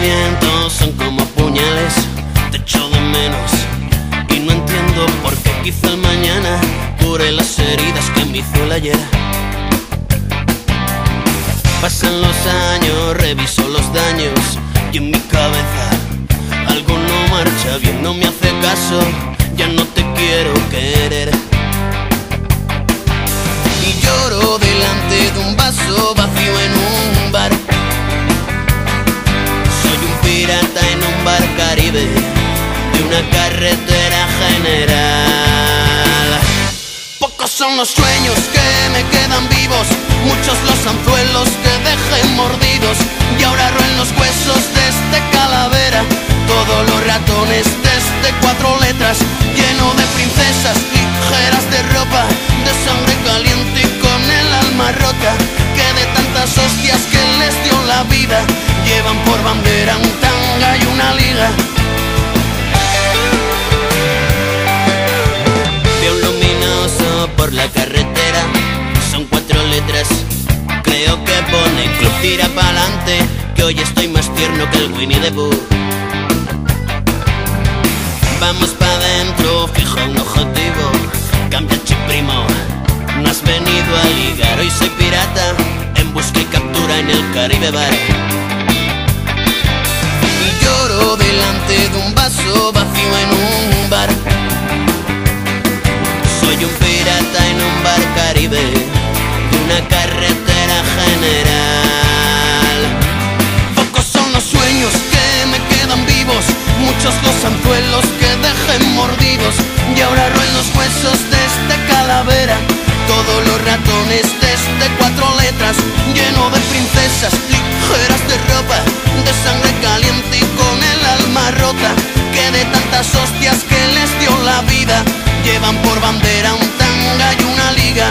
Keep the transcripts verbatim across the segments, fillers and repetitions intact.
sentimientos son como puñales, te echo de menos y no entiendo por qué quizá el mañana cure las heridas que me hizo el ayer. Pasan los años, reviso los daños y en mi cabeza algo no marcha bien, no me hace caso, ya no te quiero querer. Y lloro delante de un vaso vacío en un bar. Soy un pirata en un bar Caribe de una carretera general. Pocos son los sueños que me quedan vivos, muchos los anzuelos que dejé mordidos, y ahora roen los huesos de este calavera, todos los ratones de este cuatro letras, lleno de princesas ligeras de ropa, de sangre caliente y con el alma rota, que de tantas hostias que les dio la vida, llevan por bandera un tanga y una liga. Veo un luminoso por la carretera, son cuatro letras, creo que pone Club Tira Pa'lante, que hoy estoy más tierno que el Winnie the Pooh. Vamos pa' dentro, fijo un objetivo, cambia chip primo, no has venido a ligar, hoy soy pirata, en busca y captura en el Caribe Bar. Y lloro delante de un vaso vacío en un bar. Soy un pirata en un bar Caribe de una carretera general. Pocos son los sueños que me quedan vivos, muchos los anzuelos que dejé mordidos, y ahora roen los huesos de este calavera, todos los ratones de este cuatro letras, lleno de princesas ligeras de ropa, de sangre caliente y con el alma rota, que de tantas hostias que les dio la vida, llevan por bandera un tanga y una liga.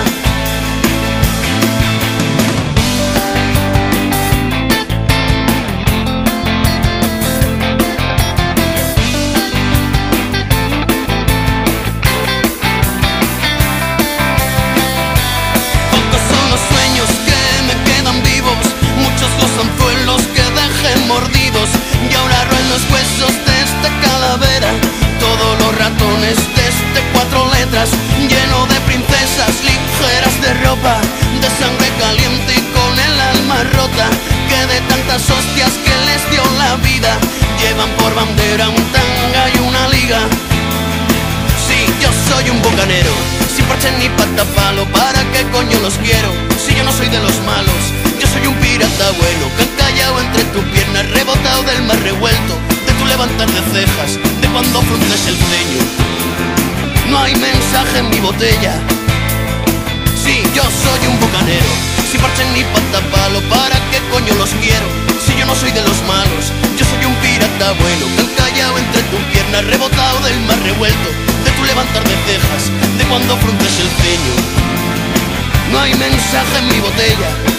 Pocos son los sueños que me quedan vivos, muchos los anzuelos que dejé mordidos, y ahora roen los huesos de este calavera, todos los ratones de este cuatro letras, lleno de princesas ligeras de ropa, de sangre caliente y con el alma rota, que de tantas hostias que les dio la vida, llevan por bandera un tanga y una liga. Sí, yo soy un bucanero, sin parche ni patapalo, ¿para qué coño los quiero? Si yo no soy de los malos, yo soy un pirata bueno, que encallado entre tus piernas, rebotado del mar revuelto, de tu levantar de cejas, de cuando frunces el ceño. No hay mensaje en mi botella. Sí, yo soy un bucanero, sin parche ni patapalo, ¿para qué coño los quiero? Si yo no soy de los malos, yo soy un pirata bueno, que encallado entre tus piernas, rebotado del mar revuelto, de tu levantar de cejas, de cuando frunces el ceño. No hay mensaje en mi botella.